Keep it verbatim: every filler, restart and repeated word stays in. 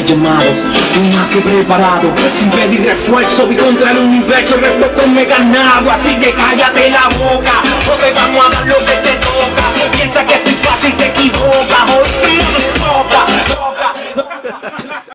llamados, más que preparado, sin pedir refuerzo, vi contra el universo, el respeto me he ganado, así que cállate la boca, o te vamos a dar lo que te toca, piensa que estoy fácil, te equivocas, hoy